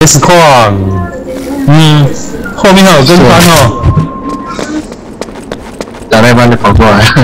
S 矿，后面还有跟班哦， 打那班就跑过来。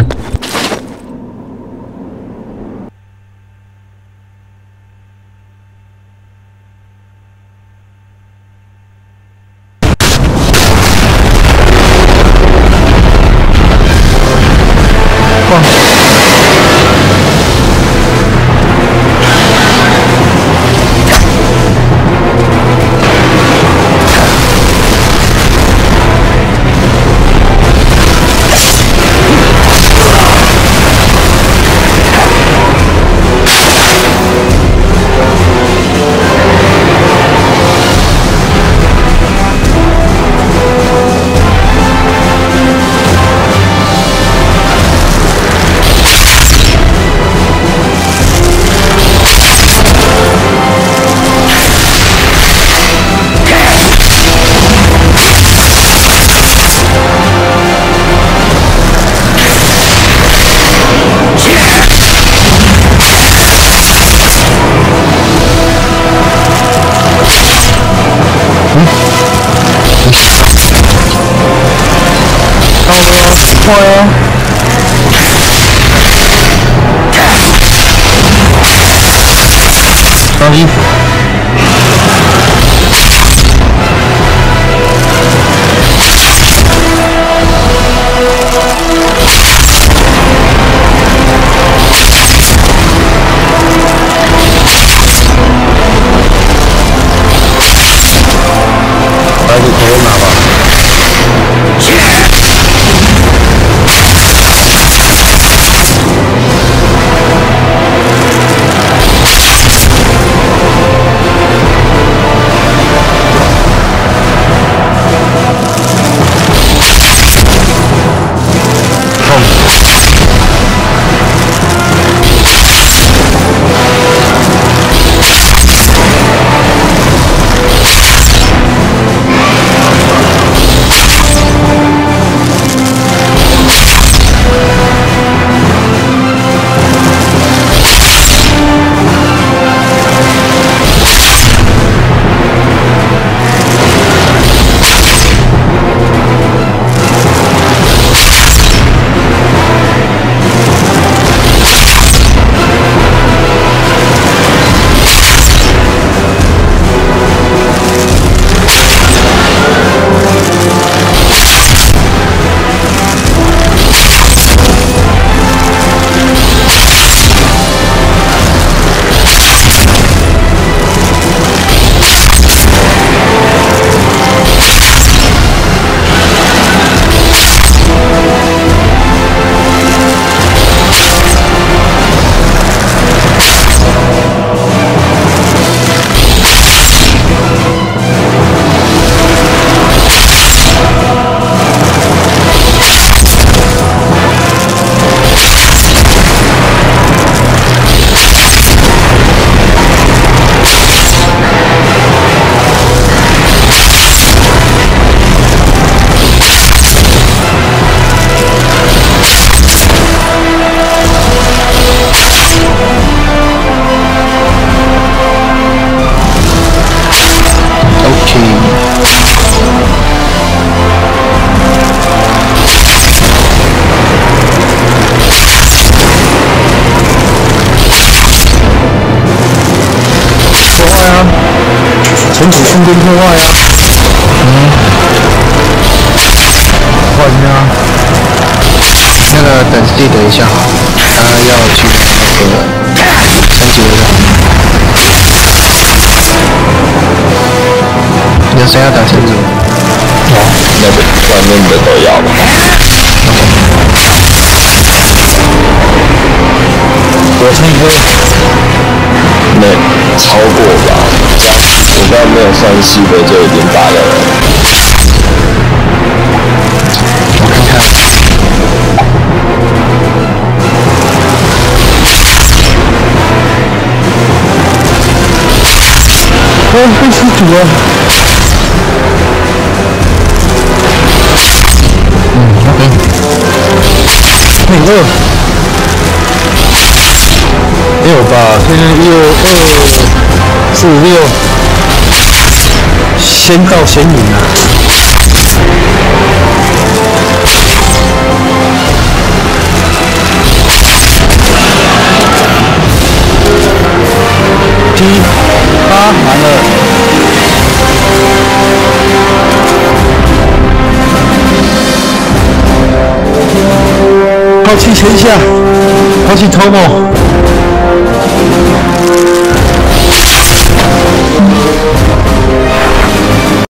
快啊！当衣服。还是头拿吧。存储空间破坏啊！破坏什么啊？ 那个等记得一下，他要去那个升级的。有谁要打升级？ 那个外面的都要吧。 我乘一个。 没超过吧？我刚刚没有算细的就已经打了。 我看看。 被失主了。OK。那个。6吧，现在16246。 先到先赢啊！8完了，抛弃天下，抛弃 Tomo。